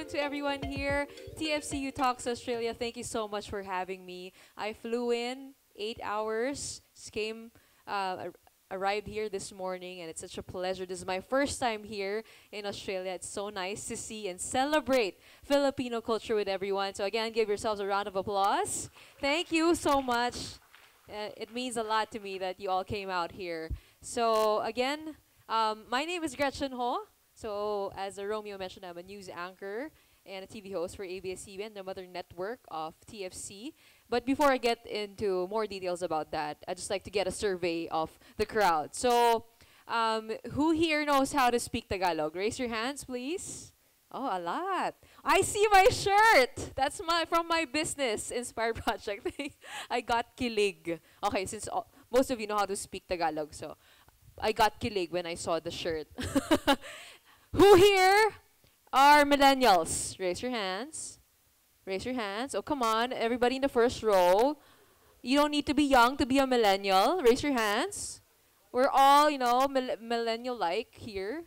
to everyone here. TFCU Talks Australia, thank you so much for having me. I flew in 8 hours, came, arrived here this morning, and it's such a pleasure. This is my first time here in Australia. It's so nice to see and celebrate Filipino culture with everyone. So again, give yourselves a round of applause. Thank you so much. It means a lot to me that you all came out here. So again, my name is Gretchen Ho. So as Romeo mentioned, I'm a news anchor and a TV host for ABS-CBN, the mother network of TFC. But before I get into more details about that, I'd just like to get a survey of the crowd. So who here knows how to speak Tagalog? Raise your hands, please. Oh, a lot. I see my shirt. That's from my business inspired project. I got kilig. Okay, since most of you know how to speak Tagalog, so I got kilig when I saw the shirt. Who here are millennials? Raise your hands. Raise your hands. Oh, come on, everybody in the first row. You don't need to be young to be a millennial. Raise your hands. We're all, millennial-like here.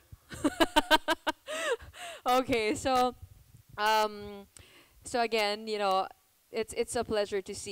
Okay, so again, it's a pleasure to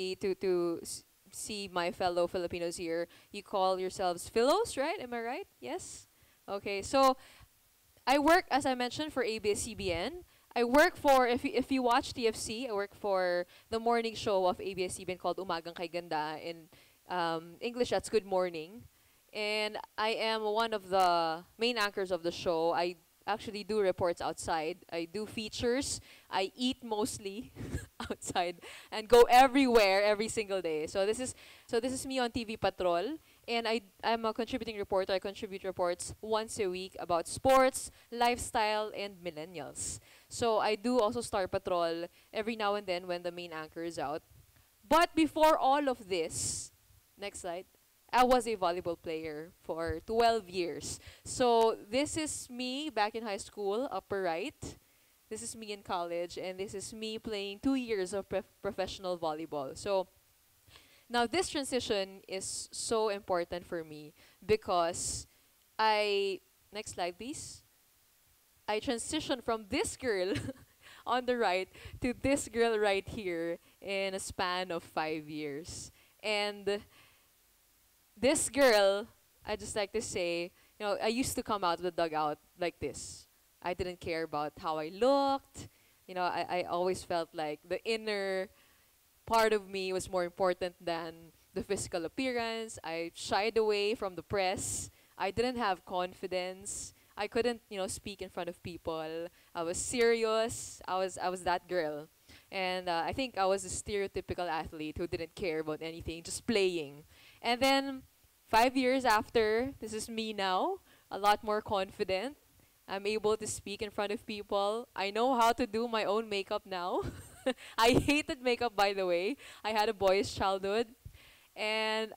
see my fellow Filipinos here. You call yourselves Philos, right? Am I right? Yes. Okay, so I work, as I mentioned, for ABS-CBN. I work for, if you watch TFC, I work for the morning show of ABS-CBN called Umagang Kay Ganda. In English, that's Good Morning. And I am one of the main anchors of the show. I actually do reports outside. I do features. I eat mostly outside and go everywhere every single day. So this is me on TV Patrol, and I'm a contributing reporter. I contribute reports once a week about sports, lifestyle, and millennials. So I do also Star Patrol every now and then when the main anchor is out. But before all of this, next slide, I was a volleyball player for 12 years. So this is me back in high school, upper right. This is me in college, and this is me playing 2 years of professional volleyball. So now this transition is so important for me because next slide please. I transitioned from this girl on the right to this girl right here in a span of 5 years. And this girl, I just like to say, I used to come out of the dugout like this. I didn't care about how I looked. I always felt like the inner part of me was more important than the physical appearance. I shied away from the press. I didn't have confidence. I couldn't, speak in front of people. I was serious. I was that girl. And I think I was a stereotypical athlete who didn't care about anything, just playing. And then 5 years after, this is me now, a lot more confident. I'm able to speak in front of people. I know how to do my own makeup now. I hated makeup, by the way. I had a boyish childhood. And,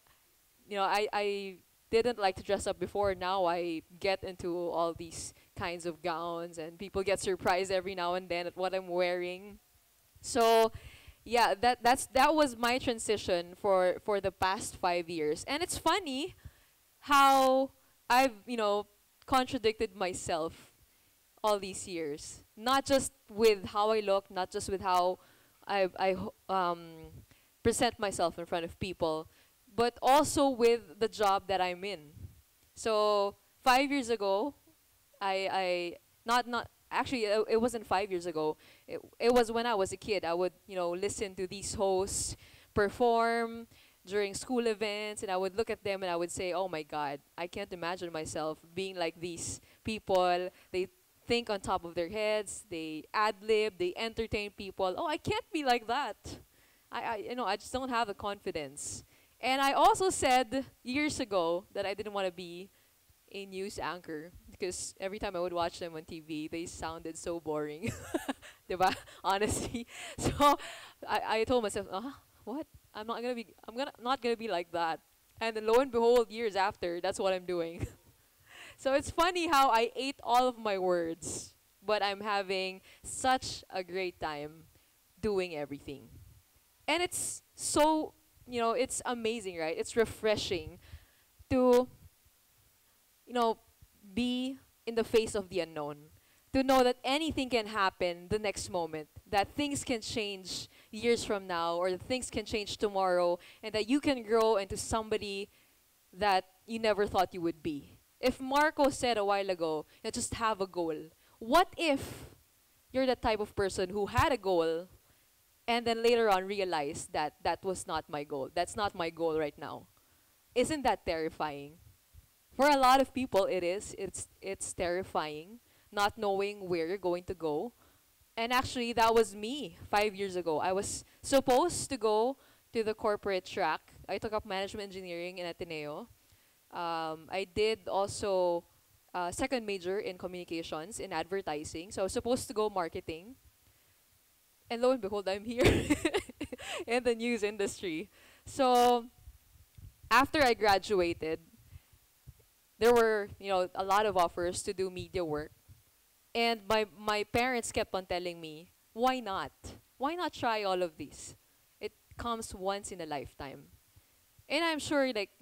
I didn't like to dress up before. Now I get into all these kinds of gowns, and people get surprised every now and then at what I'm wearing. So yeah, that was my transition for the past 5 years. And it's funny how I've, contradicted myself all these years. Not just with how I look, not just with how I present myself in front of people, but also with the job that I'm in. So 5 years ago, I not actually, it wasn't 5 years ago. It was when I was a kid. I would, listen to these hosts perform during school events, and I would look at them and I would say, oh my God, I can't imagine myself being like these people. They think on top of their heads, they ad-lib, they entertain people. Oh, I can't be like that. I just don't have the confidence. And I also said years ago that I didn't want to be a news anchor because every time I would watch them on TV, they sounded so boring. Diba? Honestly. So I told myself, what? I'm not gonna be like that. And then lo and behold, years after, that's what I'm doing. So it's funny how I ate all of my words, but I'm having such a great time doing everything. And it's so, it's amazing, right? It's refreshing to be in the face of the unknown. to know that anything can happen the next moment, that things can change years from now, or that things can change tomorrow, and that you can grow into somebody that you never thought you would be. If Marco said a while ago, just have a goal. What if you're the type of person who had a goal and then later on realized that that was not my goal? That's not my goal right now. Isn't that terrifying? For a lot of people, it is. It's terrifying, not knowing where you're going to go. And actually, that was me 5 years ago. I was supposed to go to the corporate track. I took up management engineering in Ateneo. I did also second major in communications in advertising. So I was supposed to go marketing. And lo and behold, I'm here in the news industry. So after I graduated, there were, a lot of offers to do media work. And my parents kept on telling me, why not? Why not try all of these? It comes once in a lifetime. And I'm sure, like,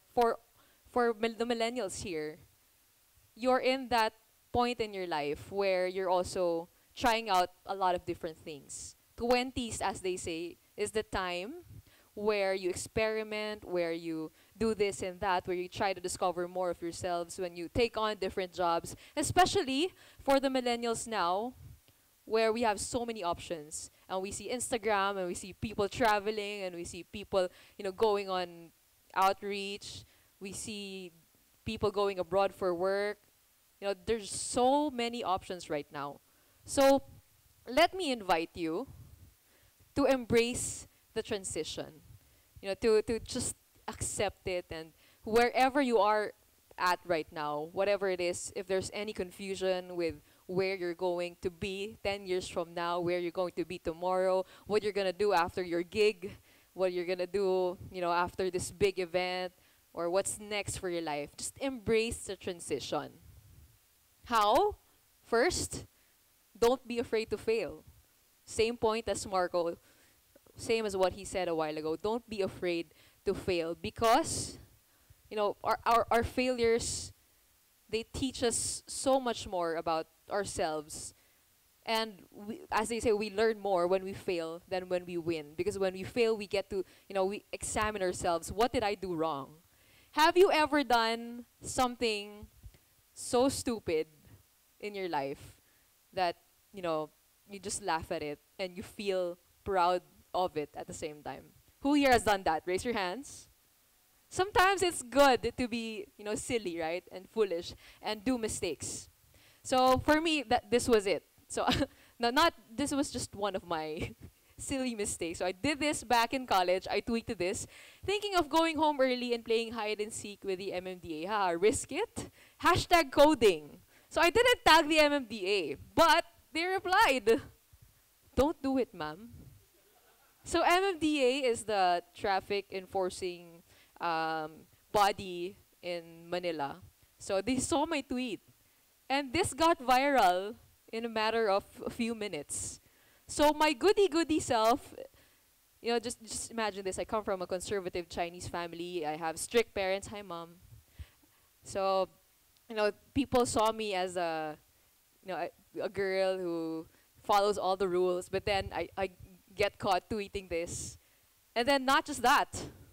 the millennials here, you're in that point in your life where you're also trying out a lot of different things. 20s, as they say, is the time where you experiment, where you do this and that, where you try to discover more of yourselves, when you take on different jobs, especially for the millennials now, where we have so many options. And we see Instagram, and we see people traveling, and we see people, going on outreach. We see people going abroad for work. There's so many options right now. So let me invite you to embrace the transition, to just accept it, and wherever you are at right now, whatever it is, if there's any confusion with where you're going to be 10 years from now, where you're going to be tomorrow, what you're going to do after your gig, what you're going to do, after this big event, or what's next for your life, just embrace the transition. How? First, don't be afraid to fail. Same point as Marco, same as what he said a while ago. Don't be afraid to fail, because our failures, they teach us so much more about ourselves. And as they say, we learn more when we fail than when we win, because when we fail, we get to, we examine ourselves. What did I do wrong? Have you ever done something so stupid in your life that, you just laugh at it and you feel proud of it at the same time? Who here has done that? Raise your hands. Sometimes it's good to be, silly, right? And foolish and do mistakes. So for me, this was it. So this was just one of my silly mistakes. So I did this back in college. I tweeted this, thinking of going home early and playing hide and seek with the MMDA. Risk it? Hashtag coding. So I didn't tag the MMDA, but they replied, don't do it, ma'am. So MMDA is the traffic enforcing body in Manila. So they saw my tweet, and this got viral in a matter of a few minutes. So my goody self, just imagine this. I come from a conservative Chinese family. I have strict parents. Hi, mom. So, people saw me as a girl who follows all the rules, but then I get caught tweeting this. And then not just that.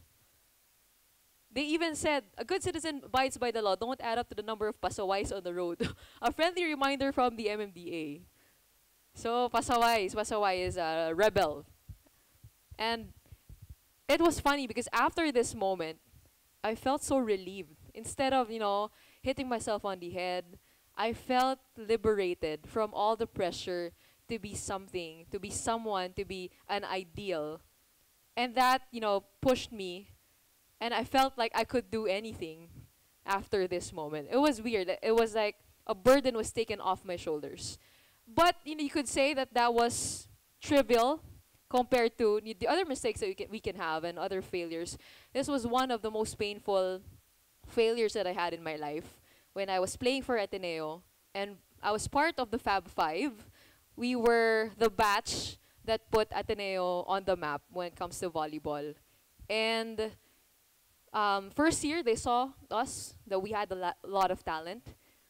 They even said, a good citizen abides by the law. Don't add up to the number of pasaways on the road. A friendly reminder from the MMDA. So pasaway is a rebel. And it was funny because after this moment, I felt so relieved. Instead of, hitting myself on the head, I felt liberated from all the pressure to be something, to be someone, to be an ideal. And that, pushed me. And I felt like I could do anything after this moment. It was weird. It was like a burden was taken off my shoulders. But, you could say that was trivial compared to the other mistakes that we can have and other failures. This was one of the most painful failures that I had in my life when I was playing for Ateneo. And I was part of the Fab Five. We were the batch that put Ateneo on the map when it comes to volleyball. And first year, they saw us, that we had a lot of talent.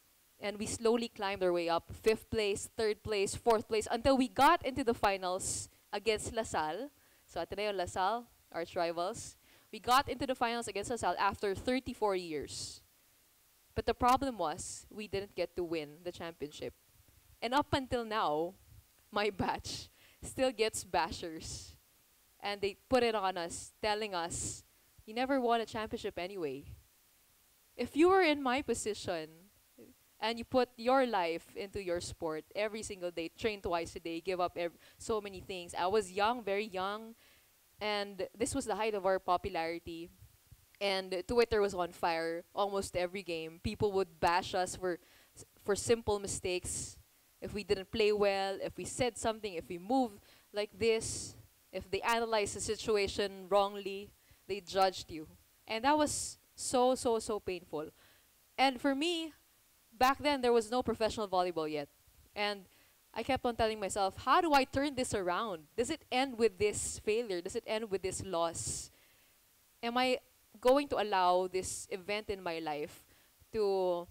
And we slowly climbed our way up, 5th place, 3rd place, 4th place, until we got into the finals against LaSalle. So Ateneo LaSalle, arch rivals. We got into the finals against LaSalle after 34 years. But the problem was, we didn't get to win the championship. And up until now, my batch still gets bashers. And they put it on us, telling us, you never won a championship anyway. If you were in my position, and you put your life into your sport every single day, train twice a day, give up so many things. I was young, very young, and this was the height of our popularity. And Twitter was on fire almost every game. People would bash us for simple mistakes. If we didn't play well, if we said something, if we moved like this, if they analyzed the situation wrongly, they judged you. And that was so, so, so painful. And for me, back then, there was no professional volleyball yet. And I kept on telling myself, how do I turn this around? Does it end with this failure? Does it end with this loss? Am I going to allow this event in my life to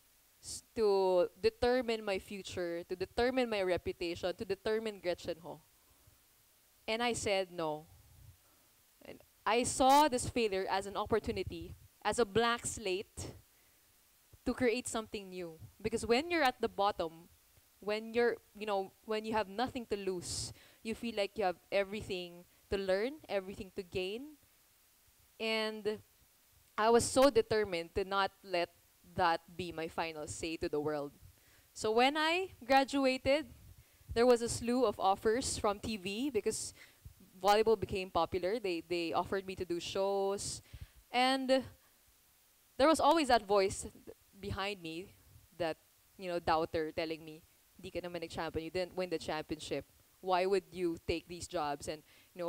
determine my future, to determine my reputation, to determine Gretchen Ho? And I said no. And I saw this failure as an opportunity, as a blank slate, to create something new. Because when you're at the bottom, when you have nothing to lose, you feel like you have everything to learn, everything to gain. And I was so determined to not let that be my final say to the world. So when I graduated, there was a slew of offers from TV because volleyball became popular. They offered me to do shows. And there was always that voice behind me, that doubter telling me, "Di ka naman nag-champion, you didn't win the championship. Why would you take these jobs and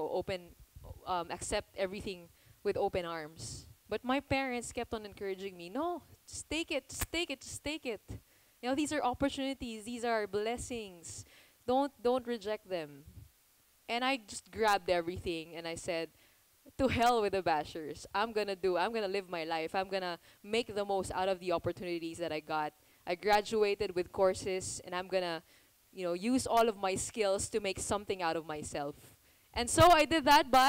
accept everything with open arms?" But my parents kept on encouraging me, "No, just take it, just take it, just take it. These are opportunities, these are blessings. Don't reject them." And I just grabbed everything and I said, to hell with the bashers. I'm gonna live my life. I'm gonna make the most out of the opportunities that I got. I graduated with courses and I'm gonna, use all of my skills to make something out of myself. And so I did that by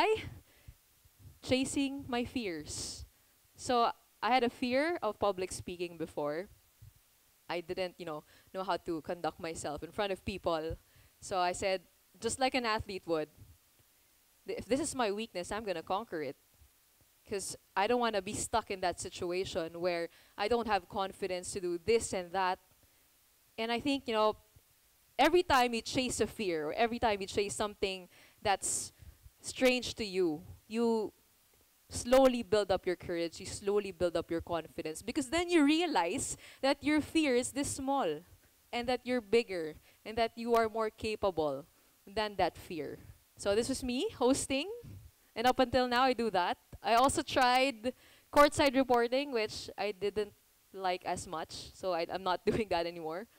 chasing my fears. So I had a fear of public speaking before. I didn't, know how to conduct myself in front of people. So I said, just like an athlete would, if this is my weakness, I'm going to conquer it. Because I don't want to be stuck in that situation where I don't have confidence to do this and that. And I think, every time you chase a fear, or every time you chase something that's strange to you, you slowly build up your courage, you slowly build up your confidence. Because then you realize that your fear is this small, and that you're bigger, and that you are more capable than that fear. So this was me hosting, and up until now I do that. I also tried courtside reporting, which I didn't like as much, so I'm not doing that anymore.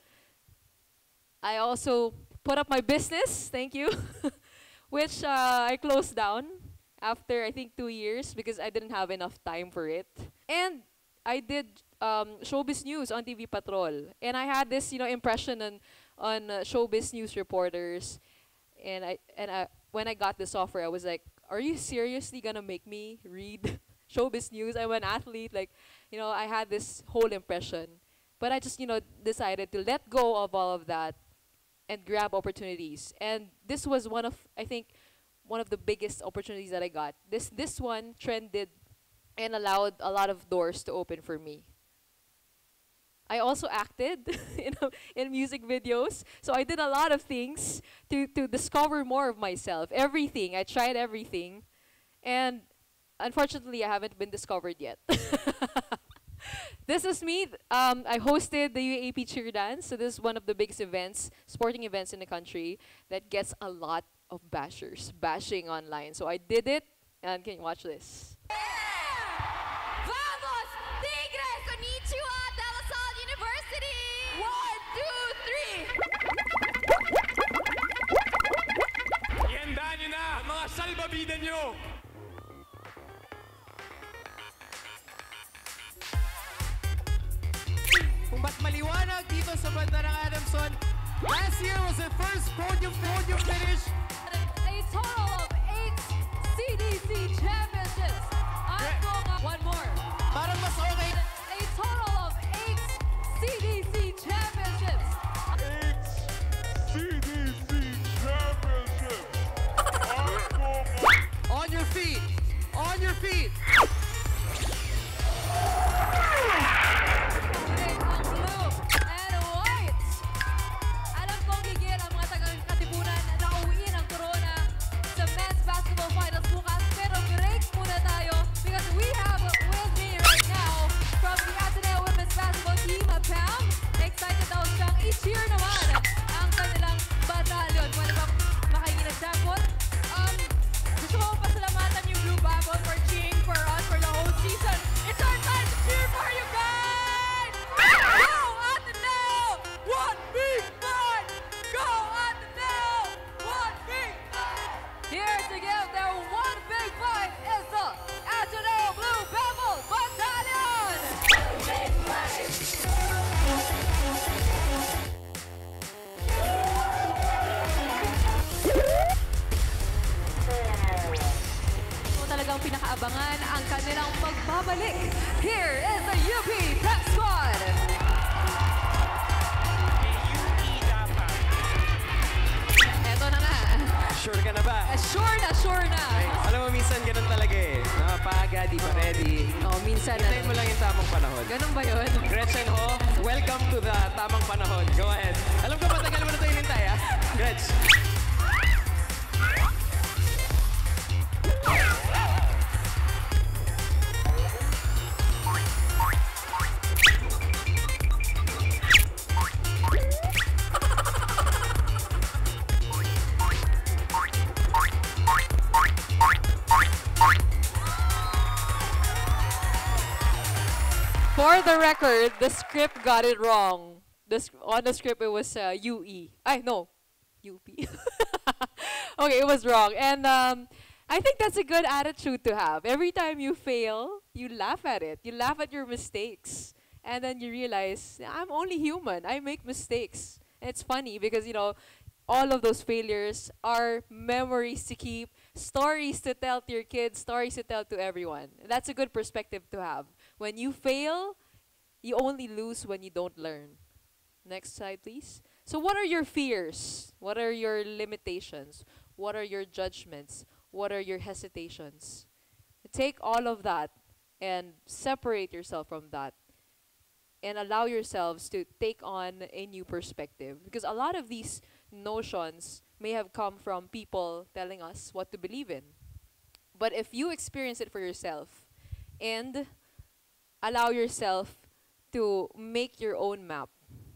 I also put up my business, thank you, which I closed down after I think 2 years because I didn't have enough time for it. And I did showbiz news on TV Patrol, and I had this impression on showbiz news reporters, and when I got this offer, I was like, "Are you seriously gonna make me read showbiz news? I'm an athlete." I had this whole impression, but I just decided to let go of all of that and grab opportunities. And this was one of the biggest opportunities that I got. This one trended and allowed a lot of doors to open for me. I also acted in music videos. So I did a lot of things to discover more of myself. Everything. I tried everything. And unfortunately, I haven't been discovered yet. This is me. I hosted the UAP Cheer Dance. So this is one of the biggest events, sporting events in the country that gets a lot of bashers, bashing online. So I did it. And can you watch this? Vamos, Tigres! Konnichiwa, De La Salle University! 1, 2, 3! Ihandaan nyo na, mga salbabida nyo! Kung ba't maliwanag tawag dito sa banda ng Adamson. Last year was the first podium finish. A total of 8 CDC championships. One more. Parang mas okay. A total of 8 CDC championships. On your feet. On your feet. Ang blue and white. Alam kong gigil ang mga taga-Katipunan na nauwi ng corona sa men's basketball finals bukas. Pero break muna tayo because we have with me right now from the Ateneo Women's Basketball Team, Pam. Excited daw siyang i-cheer naman ang kanilang batalyon. Pwede bang makingin ng jackpot? Gusto ko pasalamatan yung Blue Babble for cheering for us for the whole season. It's our time to cheer for you guys! Go Ateneo! One big fight! Go Ateneo! One big fight! Here to give their one big fight is the Ateneo Blue Babble Battalion! So talagang pinakaabangan ang kanilang pagbabalik. Here is the UP Pep Squad! Eto na nga. Sure ka na ba? Sure na. Alam mo, minsan ganun talaga eh. Napapaga, di pa ready. Oh, minsan Hintayin mo lang yung tamang panahon. Ganun ba yun? Gretchen Ho, welcome to the tamang panahon. Go ahead. Alam ko matagal mo na ito inintay, ha? Gretch. For the record, the script got it wrong. On the script, it was UE. No, UP. Okay, it was wrong. And I think that's a good attitude to have. Every time you fail, you laugh at it. You laugh at your mistakes. And then you realize, I'm only human. I make mistakes. And it's funny because, all of those failures are memories to keep, stories to tell to your kids, stories to tell to everyone. That's a good perspective to have. When you fail, you only lose when you don't learn. Next slide, please. So what are your fears? What are your limitations? What are your judgments? What are your hesitations? Take all of that and separate yourself from that and allow yourselves to take on a new perspective. Because a lot of these notions may have come from people telling us what to believe in. But if you experience it for yourself and allow yourself to make your own map,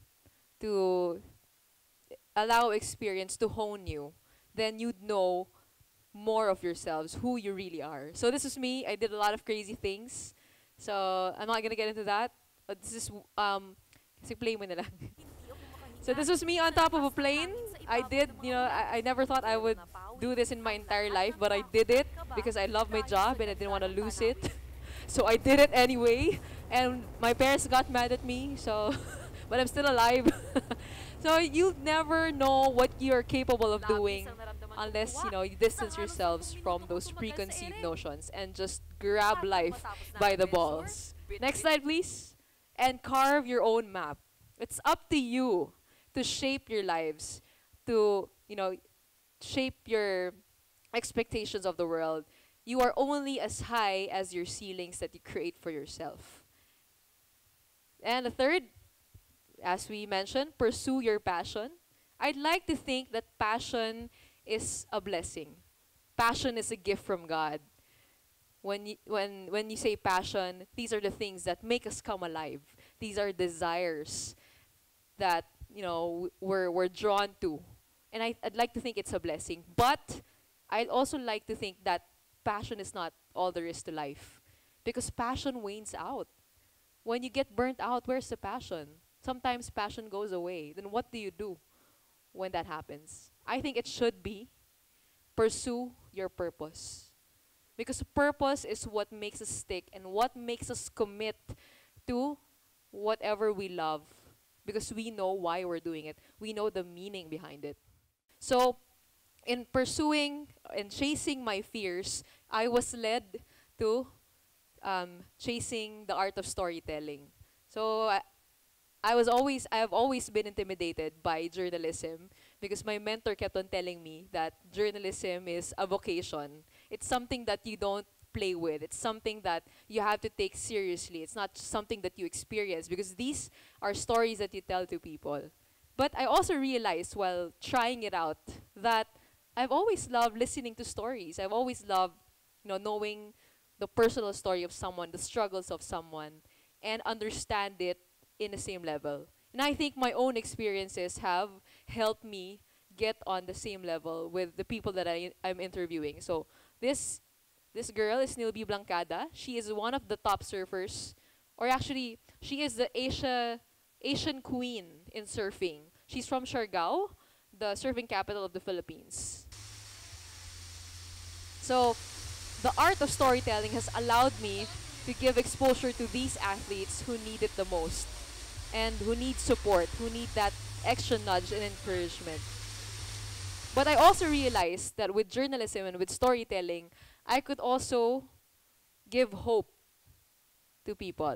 to allow experience to hone you, then you'd know more of yourselves, who you really are. So this is me. I did a lot of crazy things. So I'm not going to get into that. But this is, kasi play mo na lang. So this was me on top of a plane. I did, I never thought I would do this in my entire life, but I did it because I love my job and I didn't want to lose it. So I did it anyway. And my parents got mad at me, so, but I'm still alive. So you never know what you're capable of doing unless, you distance yourselves from those preconceived notions and just grab life by the balls. Next slide, please. And carve your own map. It's up to you to shape your lives, to, shape your expectations of the world. You are only as high as your ceilings that you create for yourself. And the third, as we mentioned, pursue your passion. I'd like to think that passion is a blessing. Passion is a gift from God. When you say passion, these are the things that make us come alive. These are desires that, we're drawn to. And I'd like to think it's a blessing. But I'd also like to think that passion is not all there is to life. Because passion wanes out. When you get burnt out, where's the passion? Sometimes passion goes away. Then what do you do when that happens? I think it should be pursue your purpose. Because purpose is what makes us stick and what makes us commit to whatever we love because we know why we're doing it. We know the meaning behind it. So, in pursuing and chasing my fears, I was led to chasing the art of storytelling. So, I have always been intimidated by journalism because my mentor kept on telling me that journalism is a vocation. It's something that you don't play with. It's something that you have to take seriously. It's not something that you experience because these are stories that you tell to people. But I also realized while trying it out that I've always loved listening to stories. I've always loved, knowing the personal story of someone, the struggles of someone, and understand it in the same level. And I think my own experiences have helped me get on the same level with the people that I'm interviewing. So this girl is Nilby Blancada. She is one of the top surfers, or actually, she is the Asian queen in surfing. She's from Siargao, the surfing capital of the Philippines. So, the art of storytelling has allowed me to give exposure to these athletes who need it the most and who need support, who need that extra nudge and encouragement. But I also realized that with journalism and with storytelling, I could also give hope to people.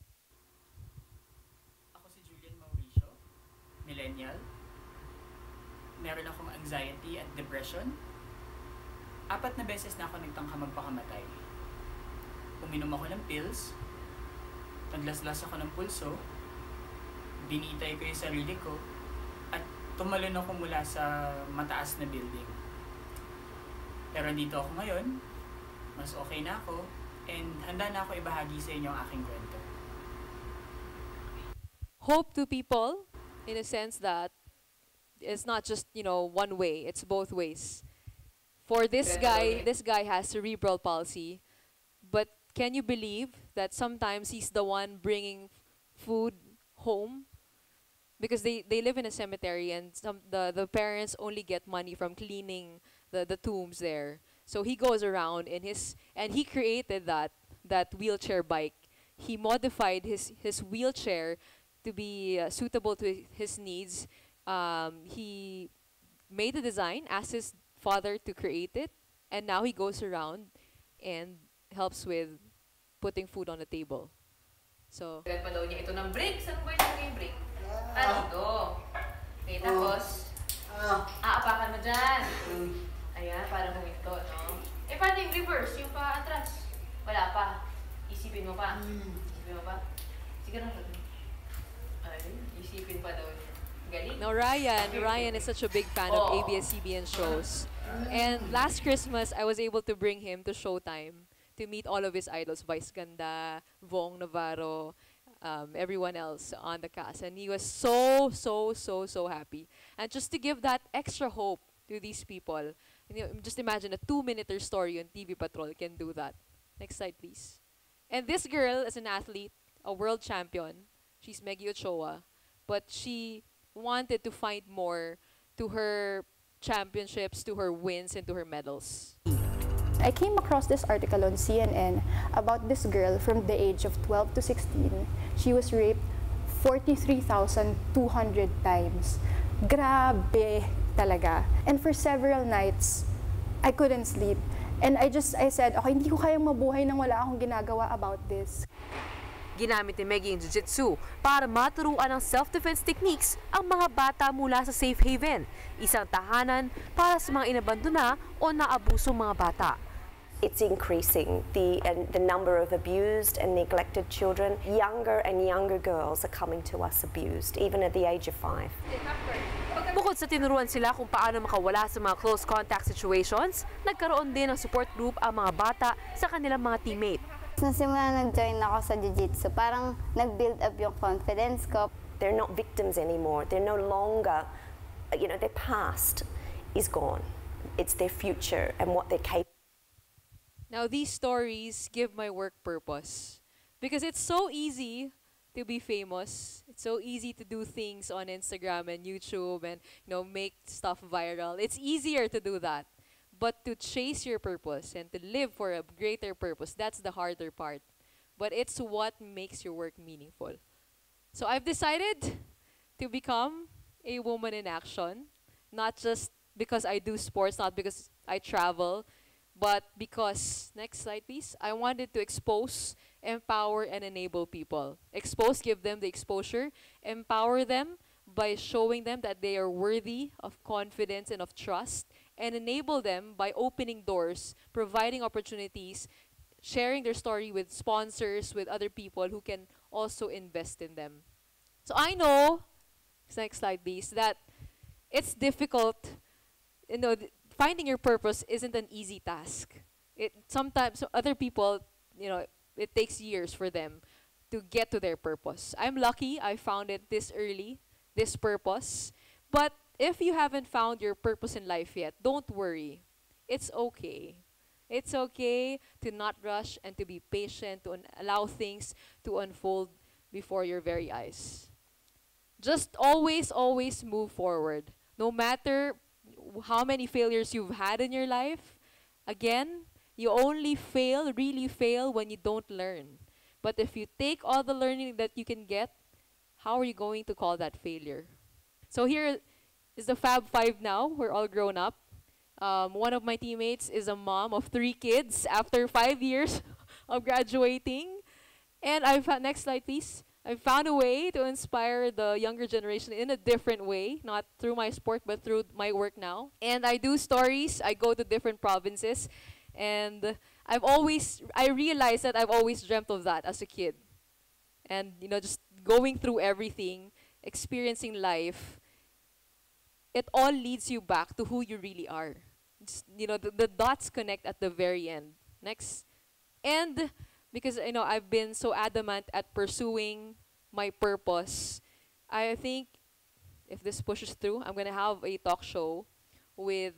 Ako si Julian Mauricio, millennial. Meron akong anxiety at depression. 4 na beses na ako nagtangka magpakamatay. Uminom ako ng pills, naglaslas ako ng pulso, binitay ko yung sarili ko, at tumalon ako mula sa mataas na building. Pero dito ako ngayon, mas okay na ako, and handa na ako ibahagi sa inyo ang aking kwento. Hope to people in a sense that it's not just, one way, it's both ways. For this guy has cerebral palsy, but can you believe that sometimes he's the one bringing food home? Because they live in a cemetery and the parents only get money from cleaning the tombs there. So he goes around and he created that wheelchair bike. He modified his wheelchair to be suitable to his needs. He made the design, asked his father to create it, and now he goes around and helps with putting food on the table. So, Agad pa daw niya ito ng break. Saan ba yung break? Dito. Okay, tapos, aapakan mo dyan. Ayan, para huminto, no? Paano yung reverse? Yung pa atras? Wala pa. Isipin mo pa. Isipin mo pa. Sige na. Ay, isipin pa daw niya. Galing. now Ryan is such a big fan of ABS-CBN shows. And last Christmas, I was able to bring him to Showtime to meet all of his idols, Vice Ganda, Vong Navarro, everyone else on the cast. And he was so happy. And just to give that extra hope to these people, just imagine a 2-minute story on TV Patrol can do that. Next slide, please. And this girl is an athlete, a world champion. She's Meggy Ochoa. But she wanted to find more to her championships, to her wins, and to her medals. I came across this article on CNN about this girl from the age of 12 to 16. She was raped 43,200 times. Grabe talaga. And for several nights, I couldn't sleep. And I said, okay, hindi ko kayang mabuhay nang wala akong ginagawa about this. Ginamit ni Meggy yung jiu-jitsu para maturuan ng self-defense techniques ang mga bata mula sa safe haven, isang tahanan para sa mga inabandona o naabusong mga bata. It's increasing, the number of abused and neglected children. Younger and younger girls are coming to us abused, even at the age of 5. Bukod sa tinuruan sila kung paano makawala sa mga close contact situations, nagkaroon din ng support group ang mga bata sa kanilang mga teammate. Nung simula nag-join ako sa jiu-jitsu, parang nag-build up yung confidence ko. They're not victims anymore. They're no longer, their past is gone. It's their future and what they're capable. Now, these stories give my work purpose because it's so easy to be famous. It's so easy to do things on Instagram and YouTube and make stuff viral. It's easier to do that. But to chase your purpose and to live for a greater purpose, that's the harder part. But it's what makes your work meaningful. So I've decided to become a woman in action, not just because I do sports, not because I travel, but because, next slide please, I wanted to expose, empower, and enable people. Expose, give them the exposure, empower them by showing them that they are worthy of confidence and of trust, and enable them by opening doors, providing opportunities, sharing their story with sponsors, with other people who can also invest in them. So I know, next slide please, that it's difficult, finding your purpose isn't an easy task. It sometimes, other people, it takes years for them to get to their purpose. I'm lucky I found it this early, this purpose. But if you haven't found your purpose in life yet, don't worry. It's okay. It's okay to not rush and to be patient, to allow things to unfold before your very eyes. Just always, always move forward. No matter how many failures you've had in your life, again, you only fail, really fail, when you don't learn. But if you take all the learning that you can get, how are you going to call that failure? So here is the Fab Five now. We're all grown up. One of my teammates is a mom of 3 kids after 5 years of graduating. And next slide please. I found a way to inspire the younger generation in a different way, not through my sport, but through my work now. And I do stories. I go to different provinces. And I realized that I've always dreamt of that as a kid. And, just going through everything, experiencing life, it all leads you back to who you really are. Just, the dots connect at the very end. Next. And because, I've been so adamant at pursuing my purpose, I think if this pushes through, I'm going to have a talk show with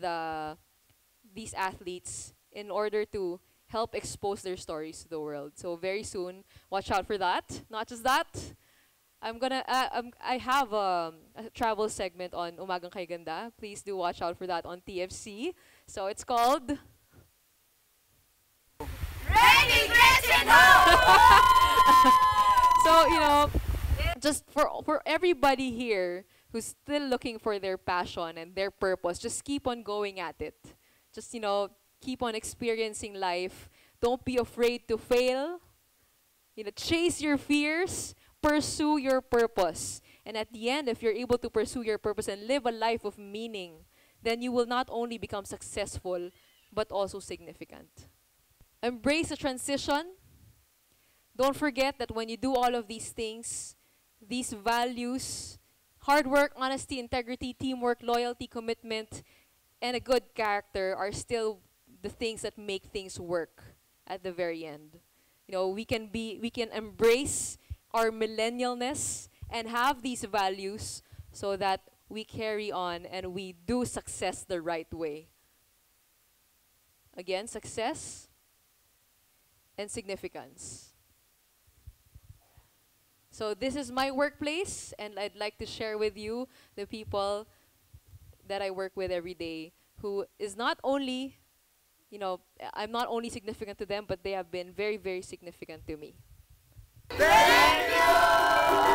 these athletes in order to help expose their stories to the world. So very soon, watch out for that. Not just that, I have a travel segment on Umagang Kay Ganda. Please do watch out for that on TFC. So it's called Ready, Gretchen Ho! So, just for everybody here who's still looking for their passion and their purpose, just keep on going at it. Just, keep on experiencing life. Don't be afraid to fail. Chase your fears. Pursue your purpose. And at the end, if you're able to pursue your purpose and live a life of meaning, then you will not only become successful, but also significant. Embrace the transition. Don't forget that when you do all of these things, these values, hard work, honesty, integrity, teamwork, loyalty, commitment, and a good character are still the things that make things work at the very end. We can embrace our millennialness and have these values so that we carry on and we do success the right way. Again, success and significance. So this is my workplace, and I'd like to share with you the people that I work with every day who is not only, I'm not only significant to them, but they have been very, very significant to me. Thank you!